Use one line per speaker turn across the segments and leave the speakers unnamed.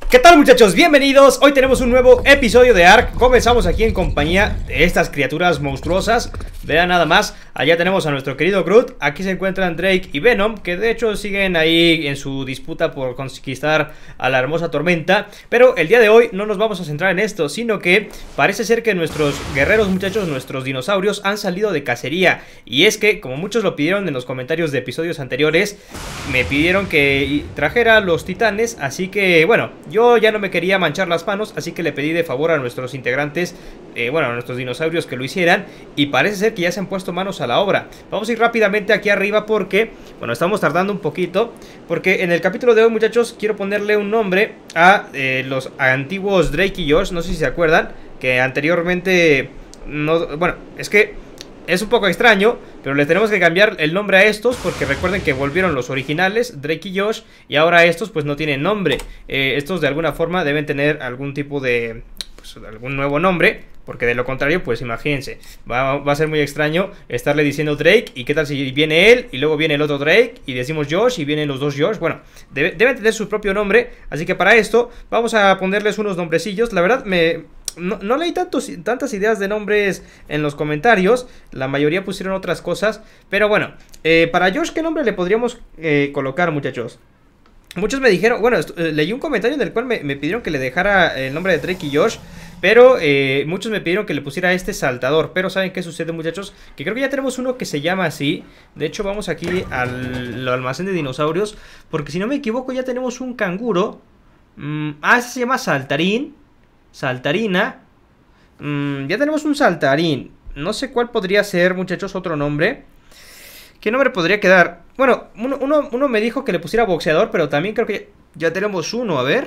¿Qué tal, muchachos? Bienvenidos. Hoy tenemos un nuevo episodio de Ark. Comenzamos aquí en compañía de estas criaturas monstruosas. Vean nada más, allá tenemos a nuestro querido Groot. Aquí se encuentran Drake y Venom, que de hecho siguen ahí en su disputa por conquistar a la hermosa tormenta. Pero el día de hoy no nos vamos a centrar en esto, sino que parece ser que nuestros guerreros, muchachos, nuestros dinosaurios han salido de cacería. Y es que, como muchos lo pidieron en los comentarios de episodios anteriores, me pidieron que trajera los titanes. Así que, bueno, yo ya no me quería manchar las manos, así que le pedí de favor a nuestros integrantes, bueno, a nuestros dinosaurios, que lo hicieran. Y parece ser que ya se han puesto manos a la obra. Vamos a ir rápidamente aquí arriba porque, bueno, estamos tardando un poquito. Porque en el capítulo de hoy, muchachos, quiero ponerle un nombre a los antiguos Drake y Josh. No sé si se acuerdan que anteriormente no, bueno, es que es un poco extraño, pero le tenemos que cambiar el nombre a estos, porque recuerden que volvieron los originales, Drake y Josh, y ahora estos pues no tienen nombre. Estos de alguna forma deben tener algún tipo de, pues, algún nuevo nombre, porque de lo contrario, pues imagínense, va a ser muy extraño estarle diciendo Drake, y qué tal si viene él, y luego viene el otro Drake, y decimos Josh, y vienen los dos Josh. Bueno, deben tener su propio nombre, así que para esto vamos a ponerles unos nombrecillos. La verdad no leí tantas ideas de nombres en los comentarios. La mayoría pusieron otras cosas. Pero bueno, para Josh, ¿qué nombre le podríamos colocar, muchachos? Muchos me dijeron, bueno, leí un comentario en el cual me pidieron que le dejara el nombre de Drake y Josh. Pero muchos me pidieron que le pusiera este saltador. Pero ¿saben qué sucede, muchachos? Que creo que ya tenemos uno que se llama así. De hecho, vamos aquí al almacén de dinosaurios, porque si no me equivoco ya tenemos un canguro. Ese se llama Saltarín. Saltarina. Ya tenemos un saltarín. No sé cuál podría ser, muchachos, otro nombre. ¿Qué nombre podría quedar? Bueno, uno me dijo que le pusiera boxeador, pero también creo que ya tenemos uno. A ver.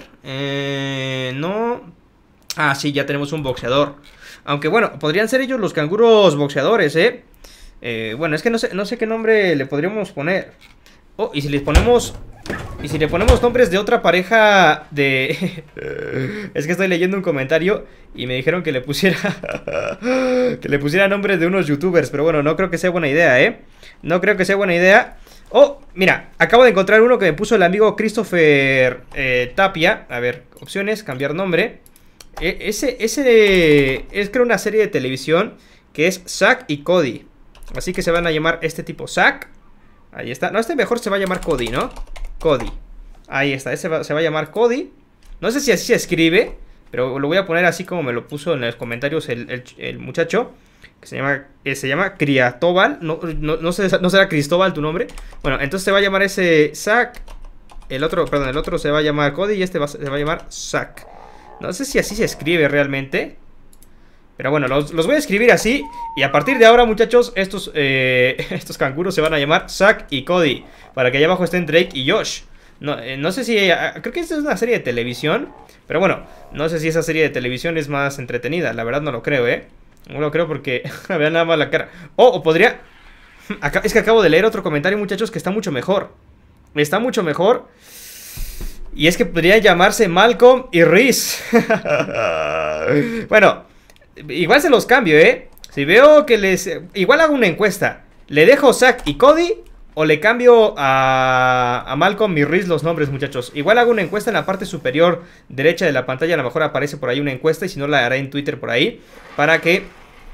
No. Ah, sí, ya tenemos un boxeador. Aunque bueno, podrían ser ellos los canguros boxeadores, bueno, es que no sé qué nombre le podríamos poner. Oh, y si les ponemos... Y si le ponemos nombres de otra pareja de... Es que estoy leyendo un comentario y me dijeron que le pusiera... que le pusiera nombres de unos youtubers. Pero bueno, no creo que sea buena idea, No creo que sea buena idea. Oh, mira, acabo de encontrar uno que me puso el amigo Christopher Tapia. A ver, opciones, cambiar nombre. Ese es, creo, una serie de televisión que es Zack y Cody. Así que se van a llamar este tipo Zack. Ahí está. No, este mejor se va a llamar Cody, ¿no? Cody. Ahí está, se va a llamar Cody. No sé si así se escribe, pero lo voy a poner así como me lo puso en los comentarios el muchacho, que se llama Cristóbal. No será Cristóbal tu nombre. Bueno, entonces se va a llamar ese Zack. El otro se va a llamar Cody y este se va a llamar Zack. No sé si así se escribe realmente, pero bueno, los voy a escribir así. Y a partir de ahora, muchachos, estos canguros se van a llamar Zack y Cody, para que allá abajo estén Drake y Josh. No sé si... creo que esta es una serie de televisión, pero bueno, no sé si esa serie de televisión es más entretenida. La verdad no lo creo, No lo creo porque... vean nada más la cara. O podría... Es que acabo de leer otro comentario, muchachos, que está mucho mejor. Está mucho mejor. Y es que podría llamarse Malcolm y Reese. Bueno, igual se los cambio, Si veo que les... Igual hago una encuesta. ¿Le dejo Zack y Cody o le cambio a Malcolm y Reese los nombres, muchachos? Igual hago una encuesta en la parte superior derecha de la pantalla. A lo mejor aparece por ahí una encuesta, y si no la haré en Twitter por ahí, para que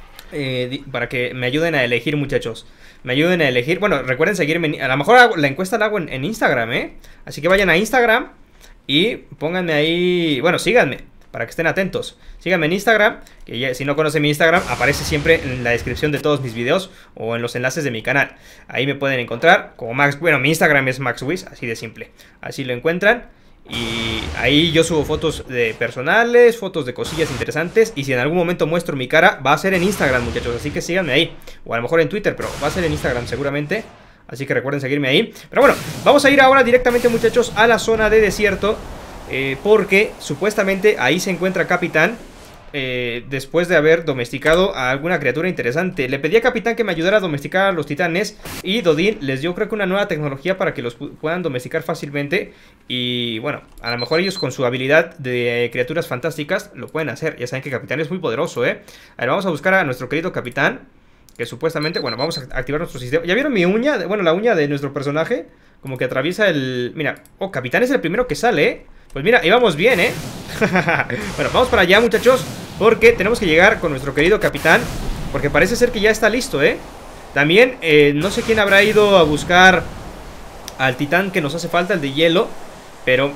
me ayuden a elegir, muchachos. Me ayuden a elegir. Bueno, recuerden seguirme. A lo mejor la encuesta la hago en Instagram, Así que vayan a Instagram y pónganme ahí... Bueno, síganme, para que estén atentos. Síganme en Instagram, que ya, si no conocen mi Instagram, aparece siempre en la descripción de todos mis videos o en los enlaces de mi canal. Ahí me pueden encontrar como Max. Bueno, mi Instagram es MaxWiz, así de simple. Así lo encuentran. Y ahí yo subo fotos de personales, fotos de cosillas interesantes. Y si en algún momento muestro mi cara, va a ser en Instagram, muchachos. Así que síganme ahí. O a lo mejor en Twitter, pero va a ser en Instagram seguramente. Así que recuerden seguirme ahí. Pero bueno, vamos a ir ahora directamente, muchachos, a la zona de desierto. Porque supuestamente ahí se encuentra Capitán, después de haber domesticado a alguna criatura interesante. Le pedí a Capitán que me ayudara a domesticar a los titanes, y Dodin les dio, creo que, una nueva tecnología para que los puedan domesticar fácilmente. Y bueno, a lo mejor ellos con su habilidad de criaturas fantásticas lo pueden hacer. Ya saben que Capitán es muy poderoso, A ver, vamos a buscar a nuestro querido Capitán, que supuestamente, bueno, vamos a activar nuestro sistema. ¿Ya vieron mi uña? Bueno, la uña de nuestro personaje como que atraviesa el... Mira, Capitán es el primero que sale, Pues mira, íbamos bien, ¿eh? Bueno, vamos para allá, muchachos, porque tenemos que llegar con nuestro querido capitán, porque parece ser que ya está listo, ¿eh? También, no sé quién habrá ido a buscar al titán que nos hace falta, el de hielo. Pero,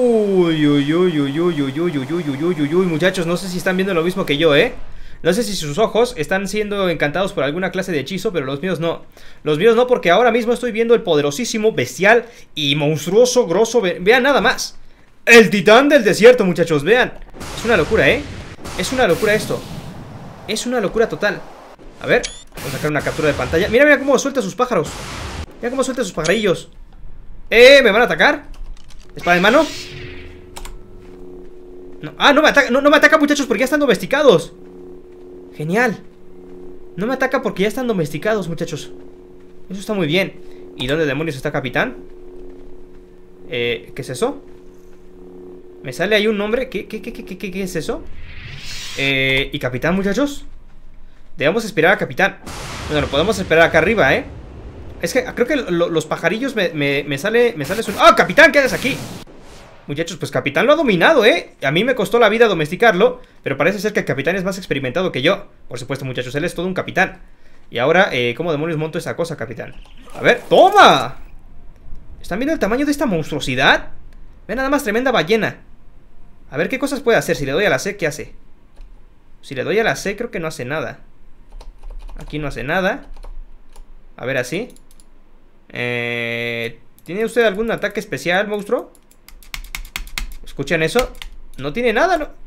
uy, muchachos, no sé si están viendo lo mismo que yo, ¿eh? No sé si sus ojos están siendo encantados por alguna clase de hechizo, pero los míos no. Los míos no, porque ahora mismo estoy viendo el poderosísimo, bestial y monstruoso, grosso. Vean nada más. El titán del desierto, muchachos, vean. Es una locura, ¿eh? Es una locura esto. Es una locura total. A ver, vamos a sacar una captura de pantalla. Mira, mira cómo suelta sus pájaros. Mira cómo suelta sus pajarillos. ¿Me van a atacar? ¿Espada en mano? No. Ah, no me ataca, no me ataca, muchachos, porque ya están domesticados. Genial. No me ataca porque ya están domesticados, muchachos. Eso está muy bien. ¿Y dónde demonios está capitán? ¿Qué es eso? Me sale ahí un nombre. ¿Qué es eso? ¿Y capitán, muchachos? Debemos esperar a capitán. Bueno, lo podemos esperar acá arriba, ¿eh? Es que creo que los pajarillos me sale su... ¡Ah, capitán! ¿Qué haces aquí? Muchachos, pues capitán lo ha dominado, ¿eh? A mí me costó la vida domesticarlo, pero parece ser que el capitán es más experimentado que yo. Por supuesto, muchachos, él es todo un capitán. Y ahora, ¿cómo demonios monto esa cosa, capitán? A ver, ¡toma! ¿Están viendo el tamaño de esta monstruosidad? Vean nada más, tremenda ballena. A ver qué cosas puede hacer. Si le doy a la C, ¿qué hace? Si le doy a la C, creo que no hace nada. Aquí no hace nada. A ver, así. ¿Tiene usted algún ataque especial, monstruo? ¿Escuchan eso? No tiene nada, ¿no?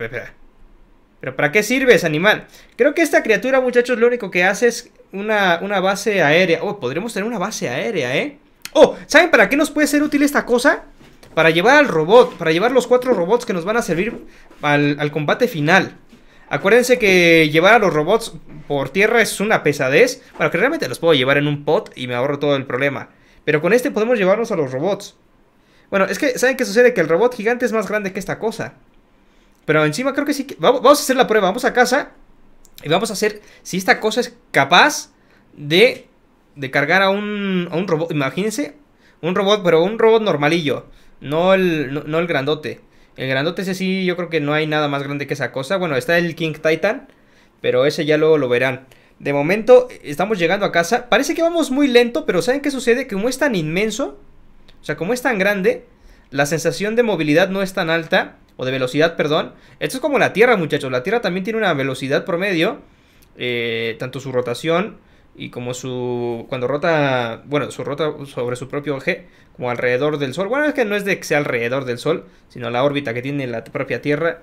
¿Pero para qué sirve ese animal? Creo que esta criatura, muchachos, lo único que hace es una base aérea. Oh, podríamos tener una base aérea, ¿eh? Oh, ¿saben para qué nos puede ser útil esta cosa? Para llevar al robot, para llevar los 4 robots que nos van a servir al combate final. Acuérdense que llevar a los robots por tierra es una pesadez. Bueno, que realmente los puedo llevar en un pod y me ahorro todo el problema. Pero con este podemos llevarnos a los robots. Bueno, es que, ¿saben qué sucede? Que el robot gigante es más grande que esta cosa. Pero encima creo que sí que... Vamos a hacer la prueba, vamos a casa y vamos a hacer si esta cosa es capaz de cargar a un robot. Imagínense, un robot, pero un robot normalillo. No el grandote. El grandote ese sí, yo creo que no hay nada más grande que esa cosa. Bueno, está el King Titan, pero ese ya luego lo verán. De momento, estamos llegando a casa. Parece que vamos muy lento, pero ¿saben qué sucede? Que como es tan inmenso, o sea, como es tan grande, la sensación de movilidad no es tan alta, o de velocidad, perdón. Esto es como la Tierra, muchachos. La Tierra también tiene una velocidad promedio, tanto su rotación y como su... cuando rota, bueno, su rota sobre su propio eje, como alrededor del Sol. Bueno, es que no es de que sea alrededor del Sol, sino la órbita que tiene la propia Tierra.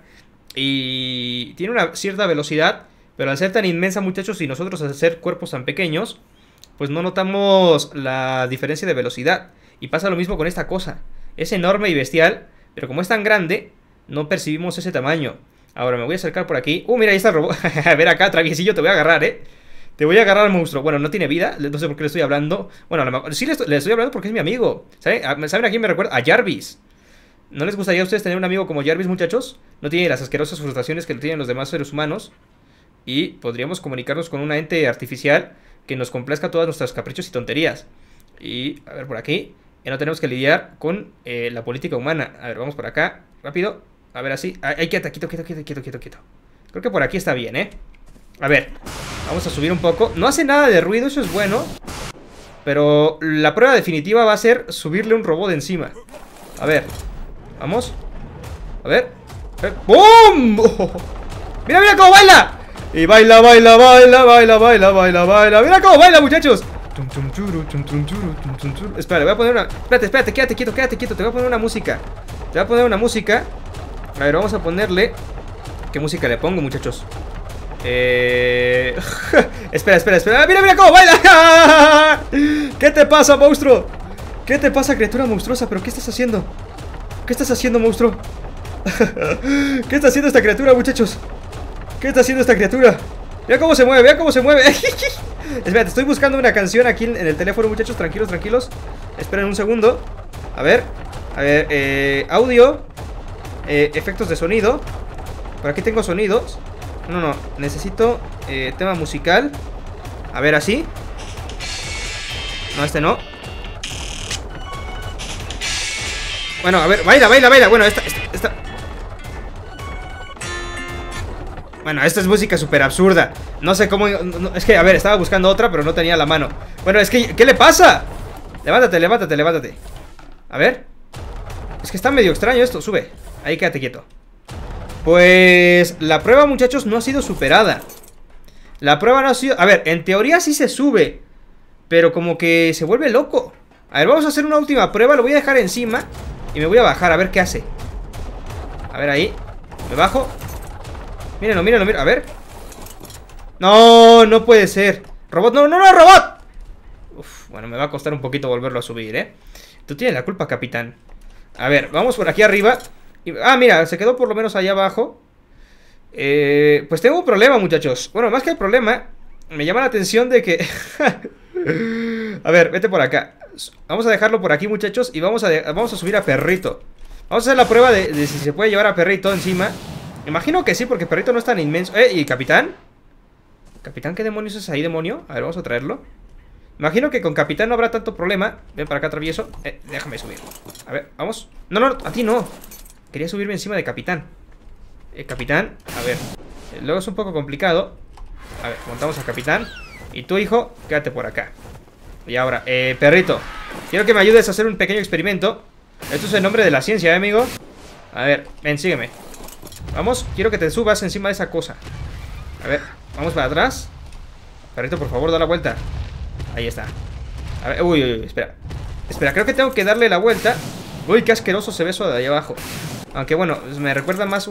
Y tiene una cierta velocidad, pero al ser tan inmensa, muchachos, y nosotros al ser cuerpos tan pequeños, pues no notamos la diferencia de velocidad. Y pasa lo mismo con esta cosa. Es enorme y bestial, pero como es tan grande, no percibimos ese tamaño. Ahora me voy a acercar por aquí. Mira, ahí está el robot. A ver acá, traviesillo, te voy a agarrar, Te voy a agarrar al monstruo. Bueno, no tiene vida, no sé por qué le estoy hablando. Bueno, a lo mejor sí le estoy hablando porque es mi amigo. ¿Saben a quién me recuerda? A Jarvis. ¿No les gustaría a ustedes tener un amigo como Jarvis, muchachos? No tiene las asquerosas frustraciones que tienen los demás seres humanos. Y podríamos comunicarnos con una ente artificial que nos complazca todos nuestros caprichos y tonterías. Y, a ver, por aquí no tenemos que lidiar con la política humana. A ver, vamos por acá, rápido. A ver, así, quieto. Creo que por aquí está bien, A ver, vamos a subir un poco. No hace nada de ruido, eso es bueno. Pero la prueba definitiva va a ser subirle un robot encima. A ver, vamos. A ver. ¡Bum! ¡Mira, mira cómo baila! Y baila. ¡Mira cómo baila, muchachos! Espera, le voy a poner una... Espérate, quédate quieto. Te voy a poner una música. A ver, vamos a ponerle... ¿Qué música le pongo, muchachos? Espera. Mira cómo baila. ¿Qué te pasa, monstruo? ¿Qué te pasa, criatura monstruosa? ¿Pero qué estás haciendo? ¿Qué estás haciendo, monstruo? ¿Qué está haciendo esta criatura, muchachos? ¿Qué está haciendo esta criatura? Mira cómo se mueve, Espérate, estoy buscando una canción aquí en el teléfono, muchachos. Tranquilos. Esperen un segundo. A ver, audio, efectos de sonido. Por aquí tengo sonidos. No, necesito tema musical. A ver, así. No, este no. Bueno, a ver, baila, baila, baila. Bueno, esta. Bueno, esta es música súper absurda. No sé cómo... es que, a ver, estaba buscando otra, pero no tenía la mano. Bueno, es que... ¿qué le pasa? Levántate, levántate, levántate. A ver. Es que está medio extraño esto. Sube. Ahí quédate quieto. Pues... la prueba, muchachos, no ha sido superada. La prueba no ha sido... a ver, en teoría sí se sube, pero como que se vuelve loco. A ver, vamos a hacer una última prueba. Lo voy a dejar encima y me voy a bajar a ver qué hace. A ver, ahí. Me bajo. Mírenlo, mírenlo, mírenlo. A ver. No, no puede ser. Robot, no, no, no, robot. Uf, bueno, me va a costar un poquito volverlo a subir, ¿eh? Tú tienes la culpa, capitán. A ver, vamos por aquí arriba. Ah, mira, se quedó por lo menos allá abajo. Pues tengo un problema, muchachos. Bueno, más que el problema, me llama la atención de que... a ver, vete por acá. Vamos a dejarlo por aquí, muchachos. Y vamos a subir a Perrito. Vamos a hacer la prueba de si se puede llevar a Perrito encima. Imagino que sí, porque Perrito no es tan inmenso. ¿Y Capitán? ¿Capitán qué demonios es ahí, demonio? A ver, vamos a traerlo. Imagino que con Capitán no habrá tanto problema. Ven para acá, travieso. Déjame subir. A ver, vamos. No, no, a ti no. Quería subirme encima de Capitán. Capitán, a ver. Luego es un poco complicado. A ver, montamos a Capitán. Y tú, hijo, quédate por acá. Y ahora, Perrito, quiero que me ayudes a hacer un pequeño experimento. Esto es el nombre de la ciencia, amigo. A ver, ven, sígueme. Vamos, quiero que te subas encima de esa cosa. A ver, vamos para atrás. Perrito, por favor, da la vuelta. Ahí está. A ver, uy, uy, espera. Espera, creo que tengo que darle la vuelta. Uy, qué asqueroso se ve eso de ahí abajo. Aunque bueno, me recuerda más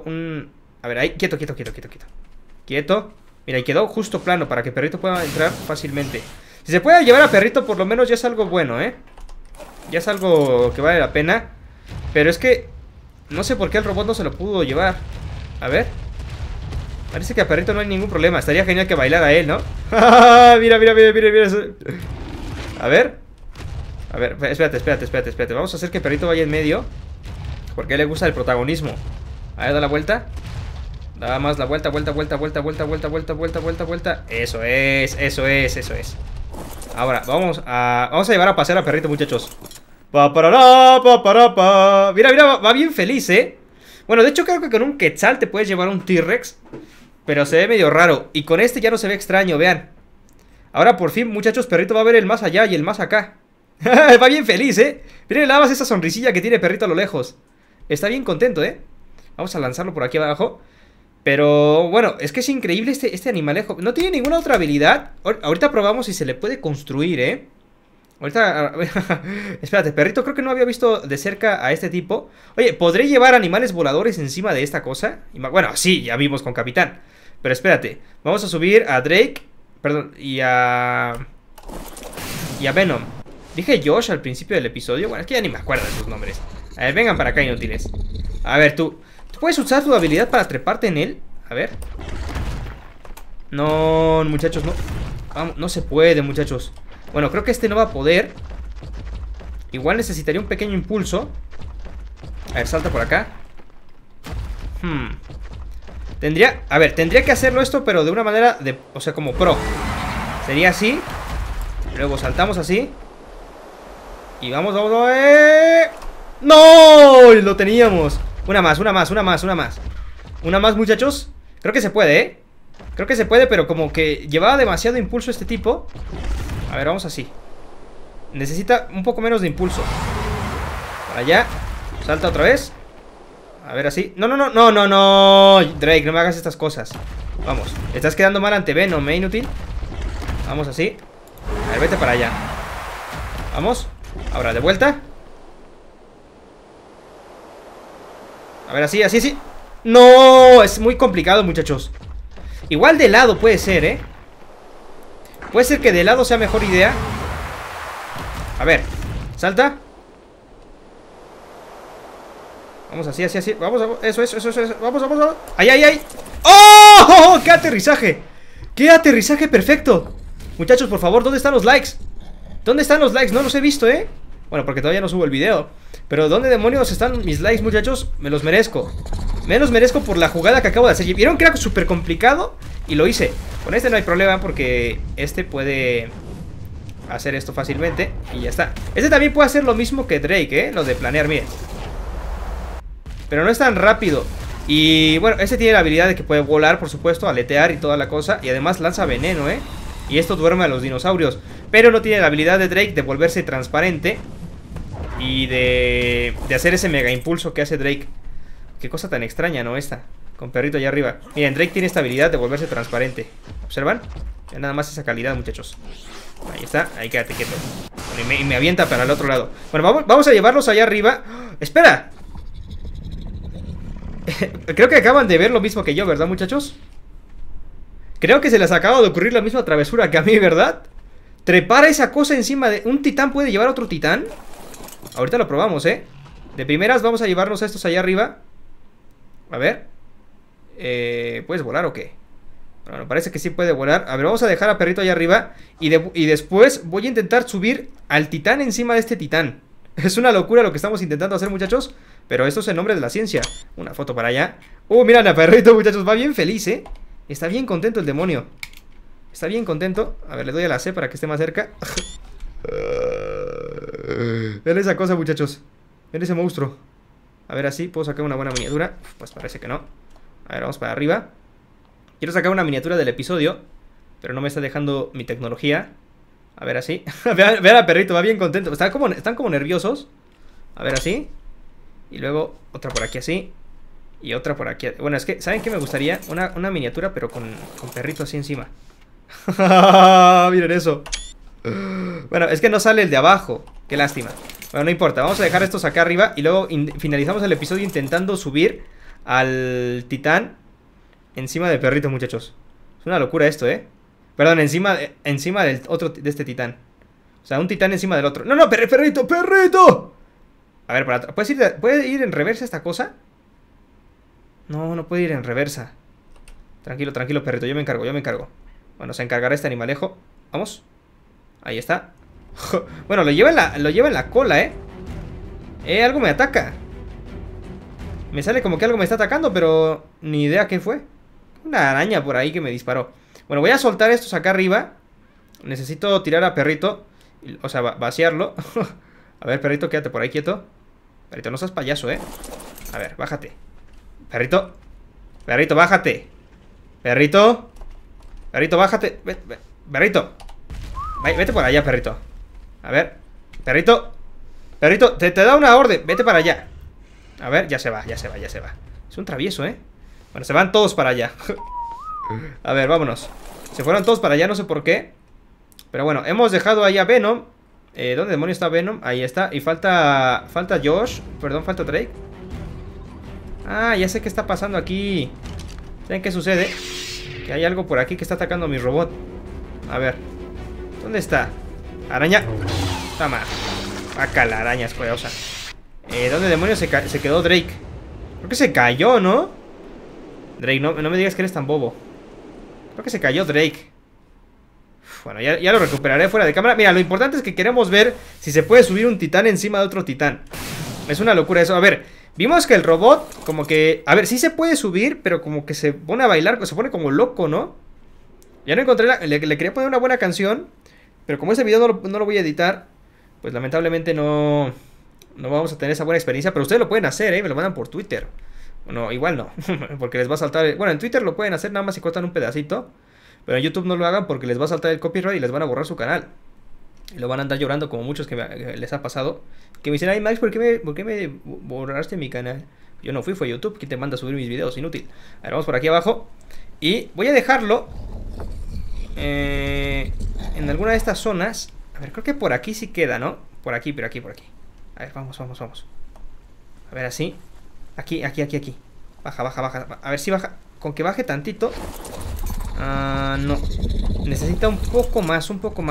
a ver, ahí, quieto, quieto, quieto, quieto, quieto. Quieto. Mira, y quedó justo plano para que Perrito pueda entrar fácilmente. Si se puede llevar a Perrito, por lo menos ya es algo bueno, ¿eh? Ya es algo que vale la pena. Pero es que no sé por qué el robot no se lo pudo llevar. A ver. Parece que a Perrito no hay ningún problema. Estaría genial que bailara él, ¿no? Mira, mira, mira, mira, mira. A ver. A ver, espérate, espérate, espérate, espérate. Vamos a hacer que Perrito vaya en medio, porque a él le gusta el protagonismo. A ver, da la vuelta. Da más la vuelta, vuelta, vuelta, vuelta, vuelta, vuelta, vuelta, vuelta, vuelta, vuelta. Eso es, eso es, eso es. Ahora, vamos a llevar a pasear a Perrito, muchachos. Pa, parará, pa, para, pa. Mira, mira, va bien feliz, ¿eh? Bueno, de hecho creo que con un Quetzal te puedes llevar un T-Rex, pero se ve medio raro. Y con este ya no se ve extraño, vean. Ahora por fin, muchachos, Perrito va a ver el más allá y el más acá. Va bien feliz, ¿eh? Miren nada más esa sonrisilla que tiene Perrito a lo lejos. Está bien contento, ¿eh? Vamos a lanzarlo por aquí abajo. Pero bueno, es que es increíble este animalejo. No tiene ninguna otra habilidad. Ahorita probamos si se le puede construir, ¿eh? Ahorita... espérate, Perrito creo que no había visto de cerca a este tipo. Oye, ¿podré llevar animales voladores encima de esta cosa? Bueno, sí, ya vimos con Capitán. Pero espérate, vamos a subir a Drake. Perdón, y a Venom. Dije Josh al principio del episodio. Bueno, es que ya ni me acuerdo de sus nombres. A ver, vengan para acá, inútiles. A ver, tú puedes usar tu habilidad para treparte en él. A ver. No, muchachos, no. Vamos, no se puede, muchachos. Bueno, creo que este no va a poder. Igual necesitaría un pequeño impulso. A ver, salta por acá. Tendría que hacerlo esto, pero de una manera o sea, como pro. Sería así. Luego saltamos así. Y vamos, vamos, vamos. ¡No! Lo teníamos. Una más, una más, una más, una más. Una más, muchachos. Creo que se puede, ¿eh? Creo que se puede, pero como que llevaba demasiado impulso este tipo. A ver, vamos así. Necesita un poco menos de impulso. Para allá. Salta otra vez. A ver, así. No, no, no, no, no, no. Drake, no me hagas estas cosas. Vamos. Estás quedando mal ante Venom, ¿eh, inútil? Vamos así. A ver, vete para allá. Vamos. Ahora, de vuelta. A ver, así, así, así. No, es muy complicado, muchachos. Igual de lado puede ser, ¿eh? Puede ser que de lado sea mejor idea. A ver, salta. Vamos así, así, así. Vamos, eso, eso, eso, eso. Vamos, vamos, vamos. ¡Ay, ay, ay! ¡Oh! ¡Qué aterrizaje! ¡Qué aterrizaje perfecto! Muchachos, por favor, ¿dónde están los likes? ¿Dónde están los likes? No los he visto, ¿eh? Bueno, porque todavía no subo el video. Pero ¿dónde demonios están mis likes, muchachos? Me los merezco. Me los merezco por la jugada que acabo de hacer. ¿Vieron que era súper complicado? Y lo hice. Con este no hay problema porque este puede hacer esto fácilmente. Y ya está. Este también puede hacer lo mismo que Drake, lo de planear, miren. Pero no es tan rápido. Y bueno, este tiene la habilidad de que puede volar, por supuesto, aletear y toda la cosa. Y además lanza veneno, y esto duerme a los dinosaurios. Pero no tiene la habilidad de Drake de volverse transparente y de hacer ese mega impulso que hace Drake. Qué cosa tan extraña, ¿no? Esta, con perrito allá arriba. Miren, Drake tiene esta habilidad de volverse transparente. ¿Observan? Ya nada más esa calidad, muchachos. Ahí está, ahí quédate quieto. Bueno, y me avienta para el otro lado. Bueno, vamos a llevarlos allá arriba. ¡Oh! ¡Espera! Creo que acaban de ver lo mismo que yo, ¿verdad, muchachos? Creo que se les acaba de ocurrir la misma travesura que a mí, ¿verdad? Trepar esa cosa encima de... ¿Un titán puede llevar a otro titán? Ahorita lo probamos, De primeras vamos a llevarnos a estos allá arriba. A ver. ¿Puedes volar o qué? Bueno, parece que sí puede volar. A ver, vamos a dejar a perrito allá arriba. Y después voy a intentar subir al titán encima de este titán. Es una locura lo que estamos intentando hacer, muchachos. Pero esto es el nombre de la ciencia. Una foto para allá. Miren a perrito, muchachos, va bien feliz, Está bien contento el demonio. Está bien contento. A ver, le doy a la C para que esté más cerca. Ven esa cosa, muchachos. Ven ese monstruo. A ver, así, ¿puedo sacar una buena miniatura? Pues parece que no. A ver, vamos para arriba. Quiero sacar una miniatura del episodio, pero no me está dejando mi tecnología. A ver, así. Vean al perrito, va bien contento. Están como nerviosos. A ver, así. Y luego otra por aquí así. Y otra por aquí. Bueno, es que, ¿saben qué me gustaría? Una miniatura, pero con perrito así encima. Miren eso. Bueno, es que no sale el de abajo. Qué lástima. Bueno, no importa, vamos a dejar estos acá arriba. Y luego finalizamos el episodio intentando subir al titán encima del perrito, muchachos. Es una locura esto, Perdón, encima del otro, de este titán. O sea, un titán encima del otro. No, perrito, perrito. A ver, ¿puede ir en reversa esta cosa? No, no puede ir en reversa. Tranquilo, tranquilo, perrito, yo me encargo. Bueno, se encargará este animalejo. Vamos. Ahí está. Bueno, lo lleva en la cola, algo me ataca. Me sale como que algo me está atacando, pero ni idea qué fue. Una araña por ahí que me disparó. Bueno, voy a soltar estos acá arriba. Necesito tirar a perrito. O sea, vaciarlo. A ver, perrito, quédate por ahí quieto. Perrito, no seas payaso, A ver, bájate. Perrito. Perrito, bájate. Perrito. Perrito, bájate. Perrito. Vete por allá, perrito. A ver. Perrito. Perrito, te da una orden. Vete para allá. A ver, ya se va. Es un travieso, Bueno, se van todos para allá. A ver, vámonos. Se fueron todos para allá, no sé por qué. Pero bueno, hemos dejado ahí a Venom. ¿Dónde demonios está Venom? Ahí está. Y falta Josh. Perdón, falta Drake. Ah, ya sé qué está pasando aquí. ¿Saben qué sucede? Que hay algo por aquí que está atacando a mi robot. A ver. ¿Dónde está? Araña. Toma. Vaca la araña escuerosa. ¿Dónde demonios se quedó Drake? Creo que se cayó, ¿no? Drake, no me digas que eres tan bobo. Creo que se cayó Drake. Bueno, ya lo recuperaré fuera de cámara. Mira, lo importante es que queremos ver si se puede subir un titán encima de otro titán. Es una locura eso. A ver, vimos que el robot como que... A ver, sí se puede subir, pero como que se pone a bailar, se pone como loco, ¿no? Ya no encontré le quería poner una buena canción, pero como este video no lo voy a editar, pues lamentablemente no vamos a tener esa buena experiencia. Pero ustedes lo pueden hacer, me lo mandan por Twitter. Bueno, igual no, porque les va a saltar... Bueno, en Twitter lo pueden hacer nada más si cortan un pedacito. Pero en YouTube no lo hagan porque les va a saltar el copyright y les van a borrar su canal. Y lo van a andar llorando como muchos que les ha pasado. Que me dicen, ay Max, ¿por qué me borraste mi canal? Yo no fue YouTube. ¿Quién te manda a subir mis videos? Inútil. A ver, vamos por aquí abajo. Y voy a dejarlo en alguna de estas zonas. A ver, creo que por aquí sí queda, ¿no? Por aquí. A ver, vamos. A ver, así. Aquí. Baja. A ver si baja. Con que baje tantito. No. Necesita un poco más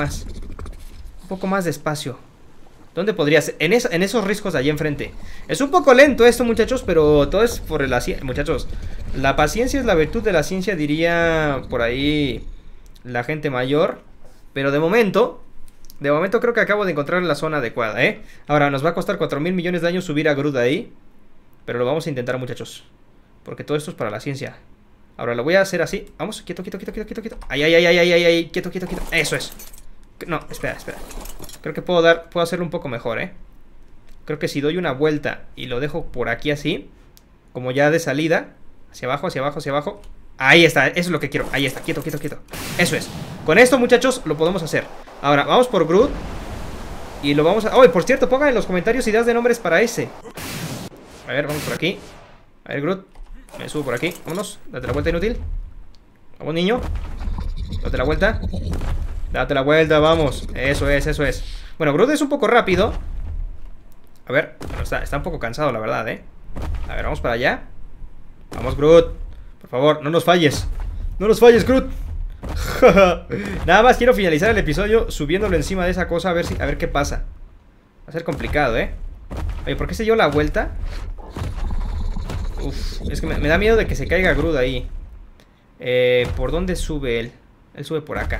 de espacio. ¿Dónde podría ser? En esos riscos de allá enfrente. Es un poco lento esto, muchachos, pero todo es por la ciencia. Muchachos, la paciencia es la virtud de la ciencia, diría por ahí la gente mayor. Pero de momento creo que acabo de encontrar la zona adecuada, Ahora, nos va a costar 4.000 millones de años subir a Groot ahí. Pero lo vamos a intentar, muchachos, porque todo esto es para la ciencia. Ahora lo voy a hacer así. Vamos, quieto. Ay, quieto. Eso es. No, espera. Creo que puedo hacerlo un poco mejor, Creo que si doy una vuelta y lo dejo por aquí así, como ya de salida, hacia abajo, hacia abajo, hacia abajo. Ahí está, eso es lo que quiero. Ahí está, quieto. Eso es. Con esto, muchachos, lo podemos hacer. Ahora, vamos por Groot. Y lo vamos a... Oh, y por cierto, pongan en los comentarios ideas de nombres para ese. A ver, vamos por aquí. A ver, Groot. Me subo por aquí. Vámonos. Date la vuelta, inútil. Vamos, niño. Date la vuelta. Date la vuelta, vamos. Eso es. Bueno, Groot es un poco rápido. A ver, bueno, está un poco cansado, la verdad, A ver, vamos para allá. Vamos, Groot. Por favor, no nos falles. No nos falles, Groot. Nada más quiero finalizar el episodio subiéndolo encima de esa cosa a ver qué pasa. Va a ser complicado, Oye, ¿por qué se dio la vuelta? Uf, es que me da miedo de que se caiga Groot ahí. ¿Por dónde sube él? Él sube por acá.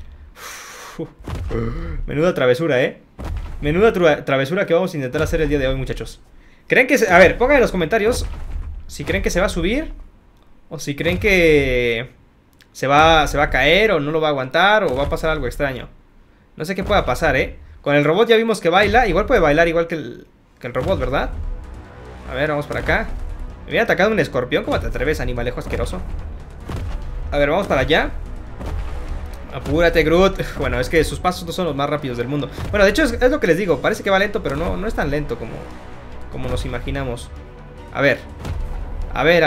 Menuda travesura, Menuda travesura que vamos a intentar hacer el día de hoy, muchachos. ¿Creen que a ver, pongan en los comentarios si creen que se va a subir o si creen que se va a caer o no lo va a aguantar o va a pasar algo extraño. No sé qué pueda pasar, Con el robot ya vimos que baila. Igual puede bailar igual que el robot, ¿verdad? A ver, vamos para acá. Me había atacado un escorpión. ¿Cómo te atreves, animalejo asqueroso? A ver, vamos para allá. Apúrate, Groot. Bueno, es que sus pasos no son los más rápidos del mundo. Bueno, de hecho es lo que les digo. Parece que va lento, pero no es tan lento como nos imaginamos. A ver. A ver.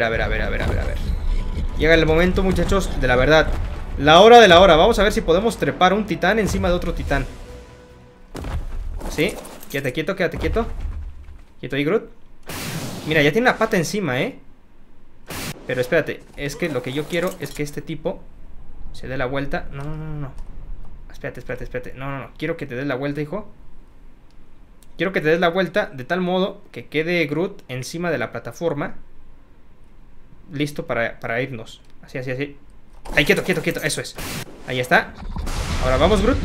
Llega el momento, muchachos, de la verdad. La hora de la hora. Vamos a ver si podemos trepar un titán encima de otro titán. ¿Sí? Quédate quieto. Quieto ahí, Groot. Mira, ya tiene una pata encima, Pero espérate. Es que lo que yo quiero es que este tipo se dé la vuelta. No. Espérate. No. Quiero que te des la vuelta, hijo. Quiero que te des la vuelta de tal modo que quede Groot encima de la plataforma. Listo para irnos. Así. Ahí, quieto. Eso es. Ahí está. Ahora vamos, Groot.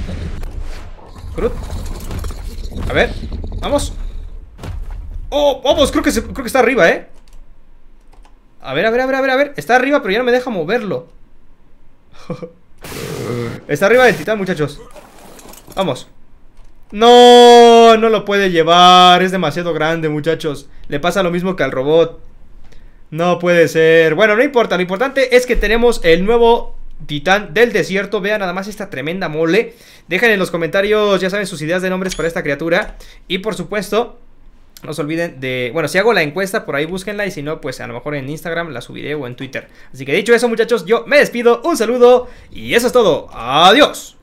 A ver. Vamos. Oh, vamos. Creo que está arriba, A ver. Está arriba, pero ya no me deja moverlo. Está arriba del titán, muchachos. Vamos. No lo puede llevar. Es demasiado grande, muchachos. Le pasa lo mismo que al robot. No puede ser. Bueno, no importa. Lo importante es que tenemos el nuevo titán del desierto. Vean nada más esta tremenda mole. Dejen en los comentarios, ya saben, sus ideas de nombres para esta criatura. Y por supuesto, no se olviden de... Bueno, si hago la encuesta, por ahí búsquenla. Y si no, pues a lo mejor en Instagram la subiré o en Twitter. Así que dicho eso, muchachos, yo me despido. Un saludo. Y eso es todo. Adiós.